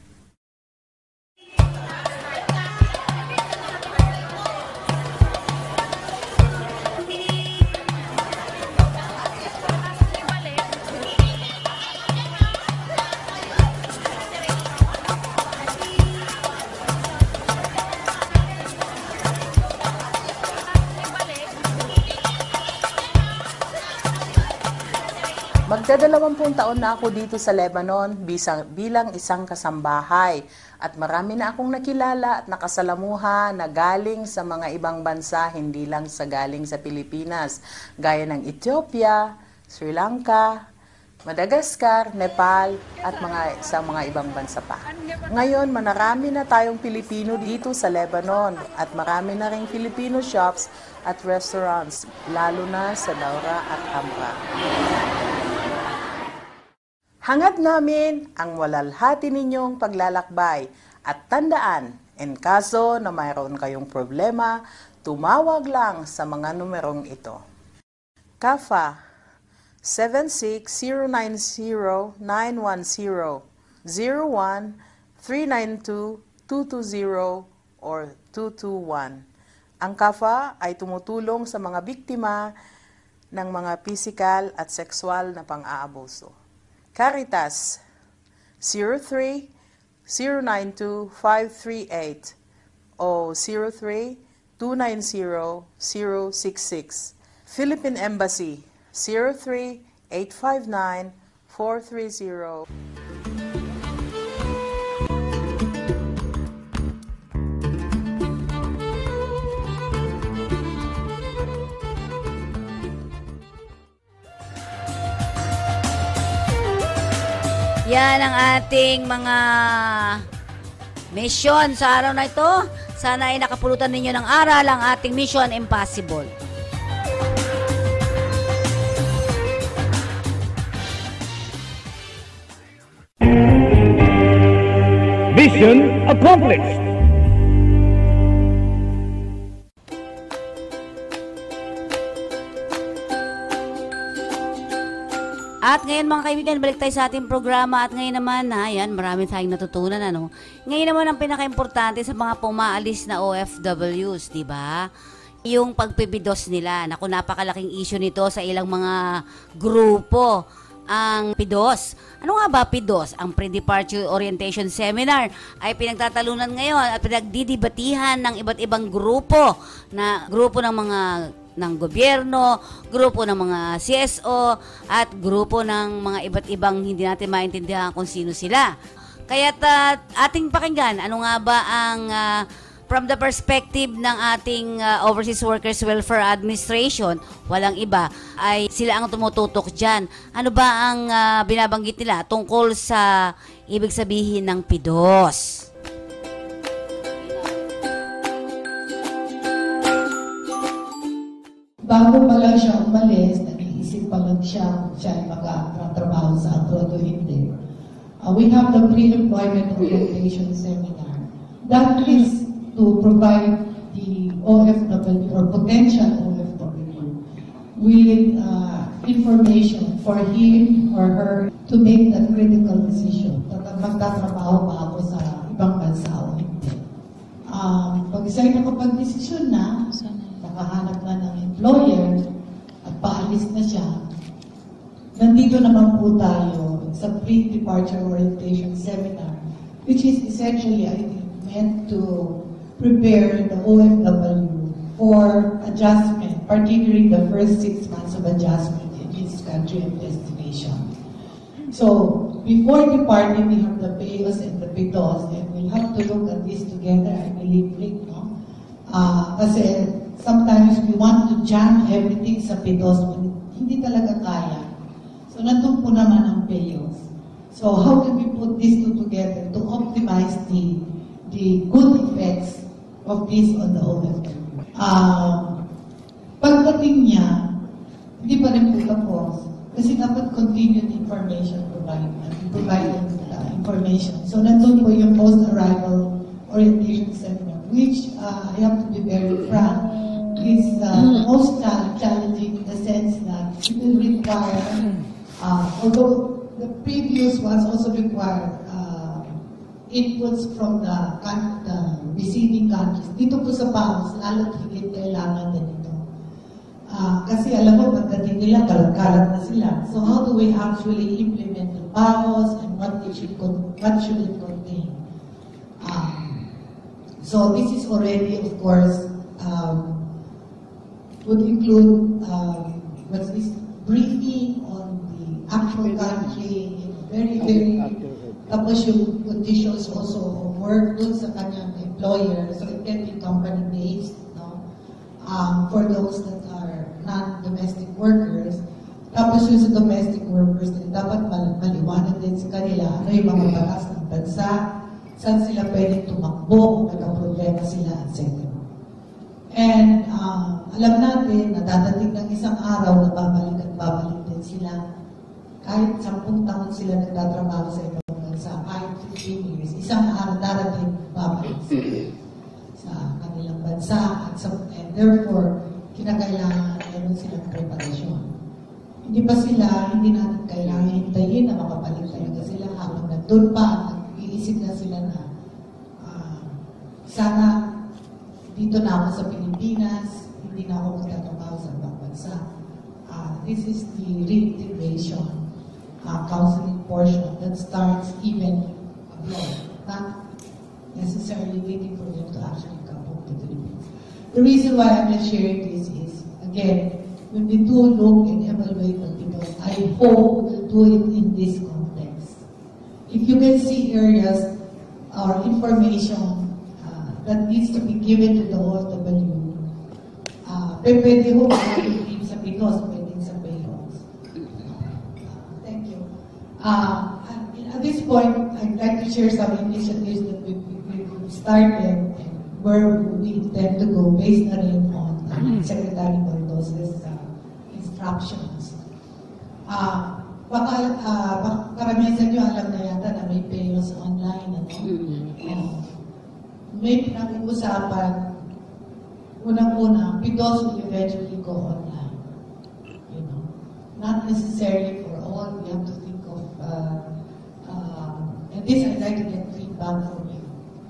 Magdadalawampung taon na ako dito sa Lebanon bilang isang kasambahay at marami na akong nakilala at nakasalamuha na galing sa mga ibang bansa, hindi lang sa galing sa Pilipinas, gaya ng Ethiopia, Sri Lanka, Madagascar, Nepal at sa mga ibang bansa pa. Ngayon, marami na tayong Pilipino dito sa Lebanon at marami na ring Filipino shops at restaurants, lalo na sa Daura at Hamra. Hangad namin ang walalhati ninyong paglalakbay at tandaan, in kaso na mayroon kayong problema, tumawag lang sa mga numerong ito. CAFA 76090-910, 01-392-220 or 221. Ang CAFA ay tumutulong sa mga biktima ng mga pisikal at sexual na pang-aabuso. Caritas 03-092-538 o 03-290-066. Philippine Embassy 03-859-430. Yan ang ating mga mission sa araw na ito. Sana ay nakapulutan ninyo ng aral ang ating Mission Impossible. Mission accomplished! At ngayon mga kaibigan, balik tayo sa ating programa at ngayon naman, ayan, marami tayong natutunan, ano. Ngayon naman ang pinaka-importante sa mga pumaalis na OFWs, di ba? Yung pagpipidos nila. Naku, napakalaking issue nito sa ilang mga grupo. Ang PIDOS. Ano nga ba PIDOS? Ang Pre-Departure Orientation Seminar ay pinagtatalunan ngayon at pinagdidibatihan ng iba't ibang grupo ng mga ng gobyerno, grupo ng mga CSO, at grupo ng mga iba't ibang hindi natin maintindihan kung sino sila. Kaya't ating pakinggan, ano nga ba ang from the perspective ng ating Overseas Workers Welfare Administration, walang iba, ay sila ang tumututok dyan. Ano ba ang binabanggit nila tungkol sa ibig sabihin ng PIDOS? Bago pa lang siya umalis, nag-iisip pa lang siya kung siya ay makatrabaho sa abroad o hindi. We have the pre-employment orientation seminar. That is to provide the OFW or potential OFW with information for him or her to make that critical decision. Magtatrabaho ba ako sa ibang bansa o hindi? Pag isa'y nakapag-desisyon na, nakahanap na ng employer at paalis na siya, nandito naman po tayo sa pre-departure orientation seminar, which is essentially, I think, meant to prepare the OFW for adjustment, particularly the first 6 months of adjustment in his country of destination. So, before departing, we have the PAOS and the PIDOS, and we'll have to look at this together, I believe, Rick, no? Kasi sometimes we want to jam everything sa PIDOS, but hindi talaga kaya. So, nandun po naman ang PAOS. So, how can we put these two together to optimize the good effects of this on the OFW? Pagdating niya, hindi pa rin po tapos. Kasi dapat continued information providing information. So, nandun po yung post-arrival orientation seminar, which I have to be very frank, is most challenging in the sense that it will require, although the previous ones also require inputs from the receiving countries. Dito po sa PAOS, lalo't higit kailangan din ito. Kasi alam mo, pagdating nila, kalat-kalat na sila. So how do we actually implement the PAOS and what should it contain? So this is already, of course, would include what's this briefing on the actual country, very, very, tapos yung conditions also of work dun sa kanyang employer, so it can be company-based, no? For those that are non-domestic workers. Tapos yung sa domestic workers, dapat maliwanag din sa kanila ano yung mga batas ng bansa, saan sila pwedeng tumakbo, kung nagka-problema sila, etc. And alam natin na dadating ng isang araw na babalik at babalik din sila. Kahit 10 taon sila nagtatrabaho sa ibang bansa, kahit 15 years, isang araw darating babalik sila sa kanilang bansa. And therefore, kinakailangan meron silang preparasyon. Hindi natin kailangan hintayin na makabalik talaga sila habang nandun pa at iisip na sila na sana dito na ako sa Pilipinas, hindi na ako magtatrabaho sa ibang bansa. This is the reintegration counseling portion that starts even abroad, not necessarily waiting for them to actually come home to the Philippines. The reason why I'm not sharing this is, again, when we do look and evaluate the people, I hope we'll do it in this context. If you can see areas or information that needs to be given to the OFW, pwede ho din sa PIDOS, pwede sa PAOS. Thank you. At this point, I'd like to share some initiatives that we've started and where we intend to go based na rin on Secretary Baldos's instructions. Baka karamihan sa inyo alam na yata na may PAOS online. May pinag-uusapan, unang-una, PIDOS will eventually go online. Not necessarily for all, we have to think of, and this I'd like to get feedback from you.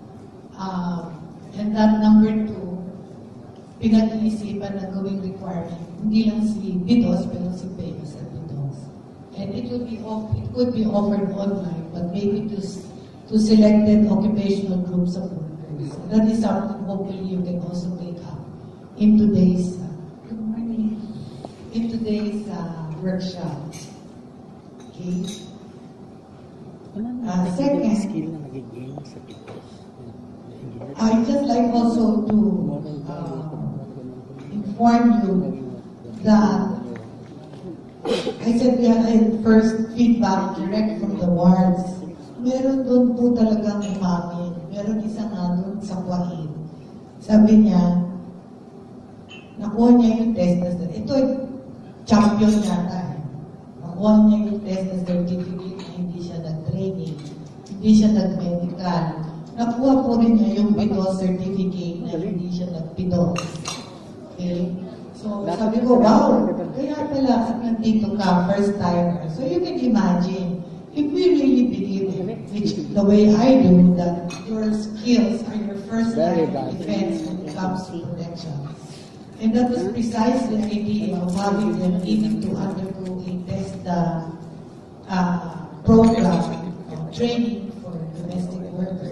And that number 2, pinag-iisipan na gawing requirement, hindi lang si PIDOS, pero si PAOS at PIDOS. And it could be offered online, but maybe to selected occupational groups of workers. That is something hopefully you can also take up in today's workshop. Okay. Second, I'd just like also to inform you that I said we had first feedback direct from the wards. Meron doon po talagang umamin. Meron isa nga doon sa Kuwain. Sabi niya, nakuha niya yung test na ito champion yata. Nakuha niya yung test na certificate na hindi siya nag-training, hindi siya nag-medical. Nakuha po rin niya yung PIDOS certificate na hindi siya nag-PIDOS. Okay? So, sabi ko, wow, kaya pala nandito ka, first timer. So, you can imagine, if we really believe, which the way I do, that your skills are your first line of defense when it comes to protection. And that was precisely the idea of having them needing to undergo a test program of training for domestic workers.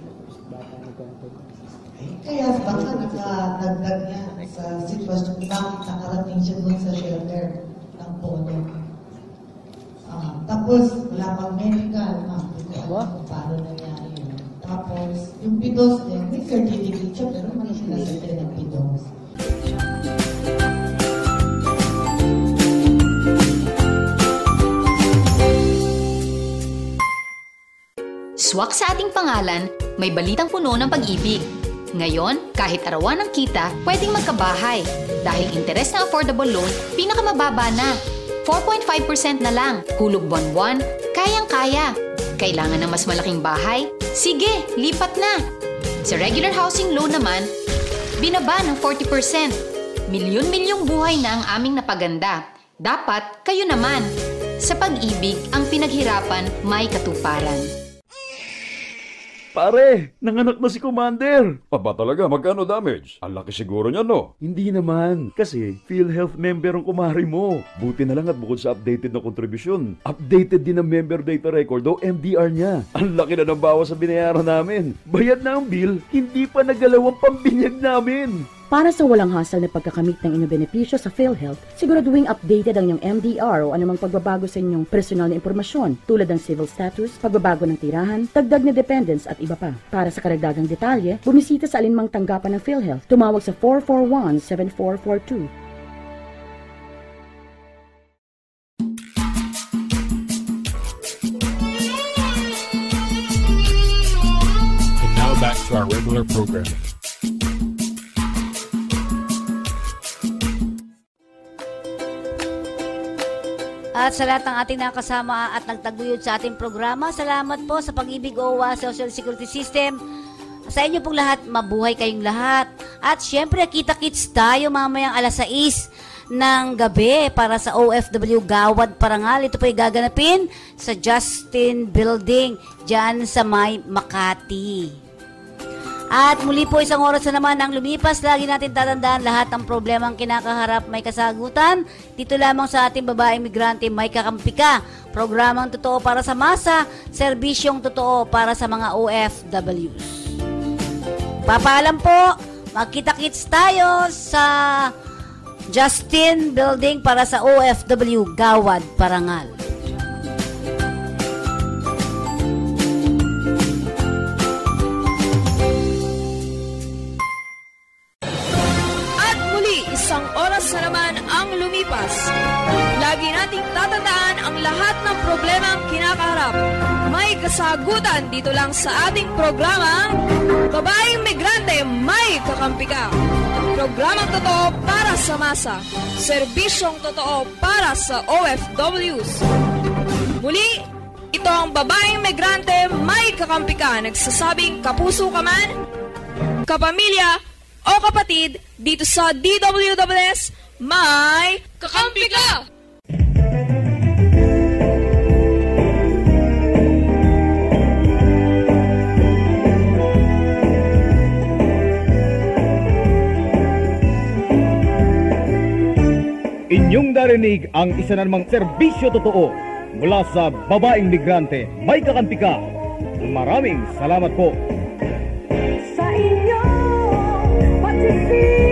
Kaya baka nakadagdag niya sa sitwasyon kung bakit nakarating siya doon sa shelter ng Polo. Tapos, wala pang medical, kung paano nangyari yun. Tapos, yung PIDOS din, may certificate siya, pero hindi siya nasabi ng PIDOS. Swak sa ating pangalan, may balitang puno ng pag-ibig. Ngayon, kahit arawan ng kita, pwedeng magkabahay. Dahil interes na affordable loan, pinakamababa na. 4.5% na lang. Hulog buwan-buwan, kayang-kaya. Kailangan ng mas malaking bahay? Sige, lipat na. Sa regular housing loan naman, binaba ng 40%. Milyon-milyong buhay na ang aming napaganda. Dapat kayo naman. Sa pag-ibig, ang pinaghirapan may katuparan. Pare, nanganak na si Commander. Aba talaga, magkano damage? Ang laki siguro niya, no? Hindi naman, kasi PhilHealth member ang kumari mo. Buti na lang at bukod sa updated na kontribusyon, updated din ang member data record o MDR niya. Ang laki na ng bawas sa binayaran namin. Bayad na ang bill, hindi pa nagalaw ang pambinyag namin. Para sa walang hassle na pagkakamit ng inyong benepisyo sa PhilHealth, siguraduhin updated ang inyong MDR o anumang pagbabago sa inyong personal na impormasyon tulad ng civil status, pagbabago ng tirahan, dagdag na dependents at iba pa. Para sa karagdagang detalye, bumisita sa alinmang tanggapan ng PhilHealth. Tumawag sa 441-7442. And now back to our regular program. At sa lahat ng ating nakasama at nagtaguyod sa ating programa, salamat po sa Pag-ibig OWA Social Security System. Sa inyo pong lahat, mabuhay kayong lahat. At syempre, kita-kits tayo mamayang alas 6 ng gabi para sa OFW Gawad Parangal. Ito po ay gaganapin sa Justin Building dyan sa may Makati. At muli po isang oras na naman ang lumipas. Lagi natin tatandaan lahat ng problemang kinakaharap may kasagutan. Dito lamang sa ating babaeng migrante may kakampi ka. Programang totoo para sa masa, serbisyong totoo para sa mga OFWs. Papaalam po, magkita-kits tayo sa Justin Building para sa OFW Gawad Parangal. Isang oras na naman ang lumipas. Lagi nating tatandaan ang lahat ng problemang kinakaharap. May kasagutan dito lang sa ating programa, Babaeng Migrante May Kakampi Ka. Programang totoo para sa masa. Serbisyong totoo para sa OFWs. Muli, ito ang Babaeng Migrante May Kakampi Ka. Nagsasabing kapuso ka man, kapamilya, o kapatid, dito sa DWWS, may kakampi ka! Inyong narinig ang isa na namang serbisyo totoo mula sa Babaeng Migrante, may kakampi ka. Maraming salamat po. Sa inyo, pag-ibig